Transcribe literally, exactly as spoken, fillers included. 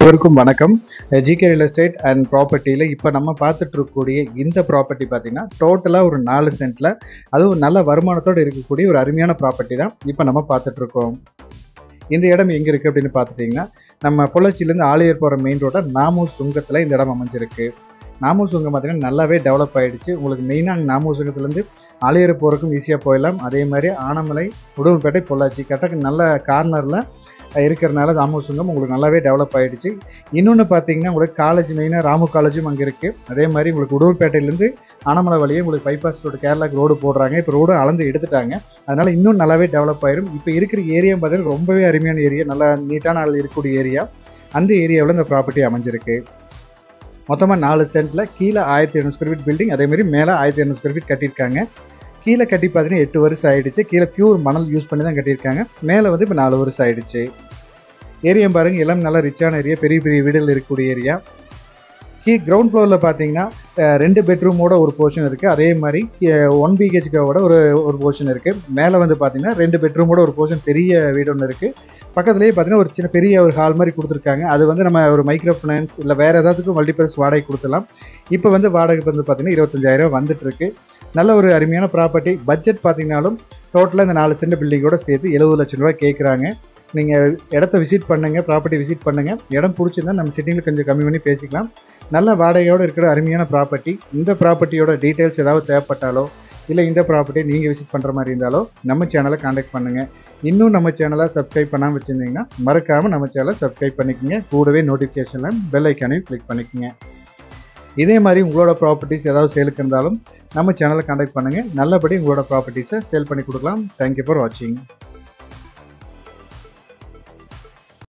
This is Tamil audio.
அனைவருக்கும் வணக்கம். ஜிகே ரியல் எஸ்டேட் அண்ட் ப்ராப்பர்ட்டியில் இப்போ நம்ம பார்த்துட்டு இருக்கக்கூடிய இந்த ப்ராப்பர்ட்டி பார்த்தீங்கன்னா டோட்டலாக ஒரு நாலு சென்ட்டில் அதுவும் நல்ல வருமானத்தோடு இருக்கக்கூடிய ஒரு அருமையான ப்ராப்பர்ட்டி தான் இப்போ நம்ம பார்த்துட்ருக்கோம். இந்த இடம் எங்கே இருக்குது அப்படின்னு பார்த்துட்டிங்கன்னா நம்ம பொள்ளாச்சியிலேருந்து ஆலியர் போகிற மெயின் ரோட நாமூர் சுங்கத்தில் இந்த இடம் அமைஞ்சிருக்கு. நாமூர் சுங்கம் பார்த்தீங்கன்னா நல்லாவே டெவலப் ஆகிடுச்சு. உங்களுக்கு மெயினாக நாமூர் சுங்கத்துலேருந்து ஆலியர் போகிறதுக்கும் ஈஸியாக போயிடலாம். அதே மாதிரி ஆனமலை, உடுமல்பேட்டை, பொள்ளாச்சி கரெக்டாக நல்ல கார்னரில் இருக்கிறனால ராமூர் சுங்கம் உங்களுக்கு நல்லாவே டெவலப் ஆகிடுச்சு. இன்னொன்று பார்த்தீங்கன்னா உங்களுக்கு காலேஜ் மெயினாக ராமு காலேஜும் அங்கே இருக்குது. அதே மாதிரி உங்களுக்கு உடுமல்பேட்டையிலேருந்து ஆனமலை வழியே உங்களுக்கு பைபாஸ் ரோடு கேரளாக்கு ரோடு போடுறாங்க. இப்போ ரோடு அளந்து எடுத்துட்டாங்க. அதனால் இன்னும் நல்லாவே டெவலப் ஆயிடும். இப்போ இருக்கிற ஏரியா பார்த்தீங்கன்னா ரொம்பவே அருமையான ஏரியா, நல்லா நீட்டான ஆள் இருக்கக்கூடிய ஏரியா. அந்த ஏரியாவில் இந்த ப்ராப்பர்ட்டி அமைஞ்சிருக்கு. மொத்தமாக நாலு சென்ட்டில் கீழே ஆயிரத்தி இரநூறு ஸ்கொயர் ஃபீட் பில்டிங், அதேமாதிரி மேலே ஆயிரத்தி இரநூறு ஸ்கொயர் ஃபீட் கட்டியிருக்காங்க. கீழே கட்டி பார்த்தீங்கன்னா எட்டு வருஷம் ஆகிடுச்சு. கீழே பியூர் மணல் யூஸ் பண்ணி தான் கட்டியிருக்காங்க. மேலே வந்து இப்போ நாலு வருஷம் ஆகிடுச்சு. ஏரியா பாருங்கள், எல்லாம் நல்லா ரிச்சான ஏரியா, பெரிய பெரிய வீடுகள் இருக்கக்கூடிய ஏரியா. கீ கிரவுண்ட் ஃப்ளோரில் பார்த்தீங்கன்னா ரெண்டு பெட்ரூமோட ஒரு போர்ஷன் இருக்குது. அதே மாதிரி ஒன் பிஹெச்கோட ஒரு ஒரு போர்ஷன் இருக்குது. மேலே வந்து பார்த்தீங்கன்னா ரெண்டு பெட்ரூமோட ஒரு போர்ஷன் பெரிய வீடு ஒன்று இருக்குது. பக்கத்துலேயே பார்த்தீங்கன்னா ஒரு சின்ன பெரிய ஒரு ஹால் மாதிரி கொடுத்துருக்காங்க. அது வந்து நம்ம ஒரு மைக்ரோ ஃபைனான்ஸ் இல்லை வேறு ஏதாவதுக்கும் மல்டிபர்ஸ் வாடகை கொடுத்துலாம். இப்போ வந்து வாடகை வந்து பார்த்தீங்கன்னா இருபத்தஞ்சாயிரம் வந்துட்டுருக்கு. நல்ல ஒரு அருமையான ப்ராப்பர்ட்டி. பட்ஜெட் பார்த்தீங்கன்னாலும் டோட்டலாக இந்த நாலு சென்ட் பில்டிங்கோட சேர்த்து எழுபது லட்சம் ரூபாய் கேட்குறாங்க. நீங்கள் இடத்த விசிட் பண்ணுங்கள், ப்ராப்பர்ட்டி விசிட் பண்ணுங்கள். இடம் பிடிச்சிருந்தா நம்ம சிட்டிங்கில் கொஞ்சம் கம்மி பண்ணி பேசிக்கலாம். நல்ல வாடகையோடு இருக்கிற அருமையான ப்ராப்பர்ட்டி. இந்த ப்ராப்பர்ட்டியோட டீட்டெயில்ஸ் ஏதாவது தேவைப்பட்டாலோ இல்லை இந்த ப்ராப்பர்ட்டியை நீங்கள் விசிட் பண்ணுற மாதிரி இருந்தாலோ நம்ம சேனலை காண்டாக்ட் பண்ணுங்கள். இன்னும் நம்ம சேனலை சப்ஸ்கிரைப் பண்ணாமல் வச்சுருந்தீங்கன்னா மறக்காமல் நம்ம சேனலை சப்ஸ்கிரைப் பண்ணிக்கோங்க. கூடவே நோட்டிஃபிகேஷனில் பெல் ஐக்கானையும் கிளிக் பண்ணிக்கோங்க. இதே மாதிரி உங்களோட ப்ராப்பர்ட்டிஸ் ஏதாவது சேலுக்கு இருந்தாலும் நம்ம சேனலை காண்டாக்ட் பண்ணுங்கள். நல்லபடி உங்களோட ப்ராப்பர்ட்டிஸை சேல் பண்ணி கொடுக்கலாம். தேங்க்யூ ஃபார் வாட்சிங்.